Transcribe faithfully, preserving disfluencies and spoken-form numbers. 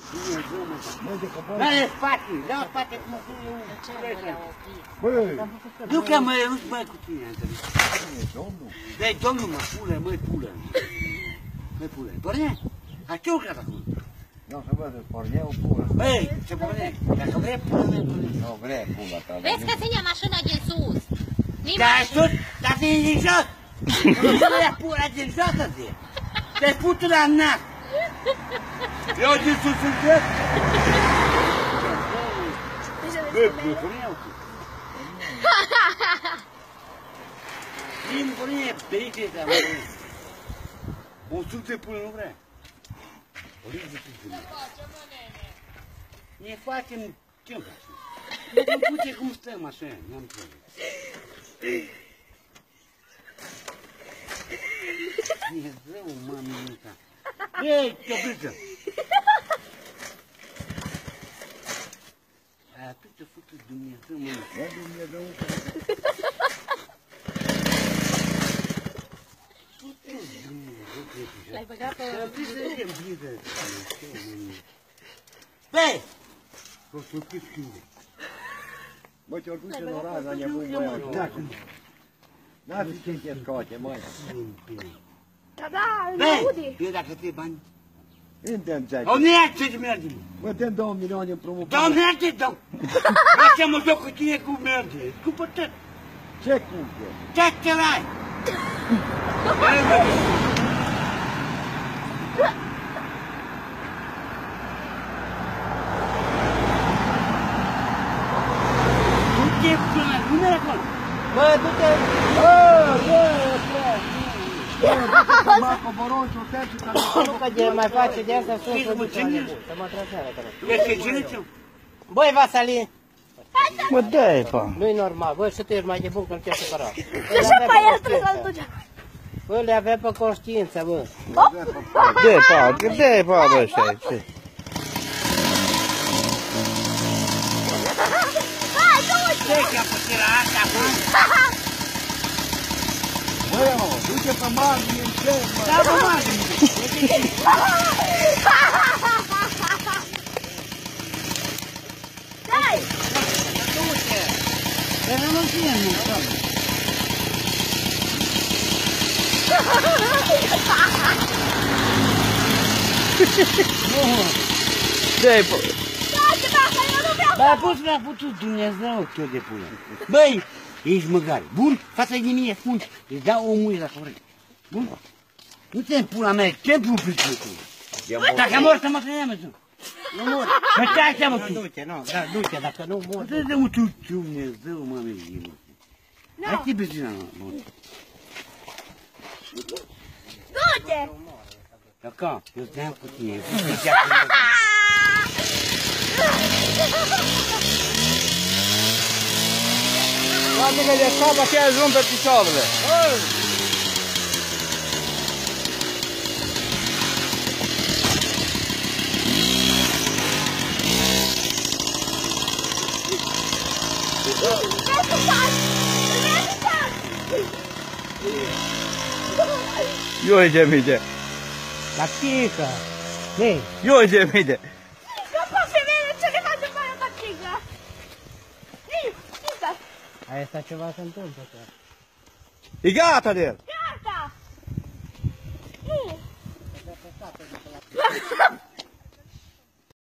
Dă-le spate, dă-o spate cum e. Nu că mă eu bă cu tine, Antoni. Dă-i domnul, mă, pulă, măi, pulă. Măi, pulă. Porne? A ce o crată acum? Nu, să văd, porne o pulă. Băi, ce porne? Dacă vrei, pulă, măi, pulă. Nu vrei pula ta. Vezi că ține mașina din sus. Dar sus, dar ține din jos. Nu să ia pula din jos, zi. Te putu la nas. Eu din sus în jos. Băi, porne eu cu. Din porne, perite ăsta, mă. O suc de pulă nu vrea. O ridică de mine. Ne facem, ce-mi facem? Ne puce cum stăm așa, n-am înțeles. E rău, măminuța. Ei, căbriță! Atât a făcut Dumnezeu, mă. Bă, Dumnezeu. L-ai băgat pe... Băi! O să te schimbe. Bă, ce-o duce în oraș, la nebuni, băi. N-ar fi ce te scoate, măi. Da, da, îl Băi! aude. Eu dacă te bani... Îndem ce-ai. O nea ce te merge? Mă, dăm două milioane împrumut. Dau merge, dau! Așa mă joc cu tine cum merge. Cu pătăt. Ce cumpă? Ce te lai? Bă, du-te! Bă, bă, bă! Bă, mă coborăm și o terci care... Nu că de mai face de asta, sunt să duce la nebun, să mă traseară, te rog. Vezi că geniți-o? Băi, Vasalin! Mă, dă-i, pa! Nu-i normal, bă, și tu ești mai de bun că nu te-ai supărat. Ce și pe el trebuie să-l duce? Bă, le avea pe conștiință, bă. Dă-i, pa, dă-i, pa, bă, ăștia. Hai, du-te! Ce că-a putut la asta acum? Bă, mă, du-te pe margine în cer, mă! Da, pe margine! Dai! Du-te! Dar nu ține mult, doamne! Dă-i, pa! Bă, poți mi-a putut Dumnezeu tot de pulă. Băi, ești măgare. Bun? Față de mine spun, îți dau o muie dacă vrei. Bun? Nu te pula mea, ce pun pricul tu? Dacă mor să mă creiem, tu. Nu mor. Mă stai așa, mă, tu. Du-te, nu, da, du-te, dacă nu mor. Să dă un tu, Dumnezeu, mă, mă. Hai te benzina, mă. Du-te! Dacă, eu te-am cu tine. Lasă că de scapă și ajung pe picioarele. Eu uite mine. La pică. Hei. Eu uite mine. Aia asta ceva se întâmplă. E gata de el. Gata!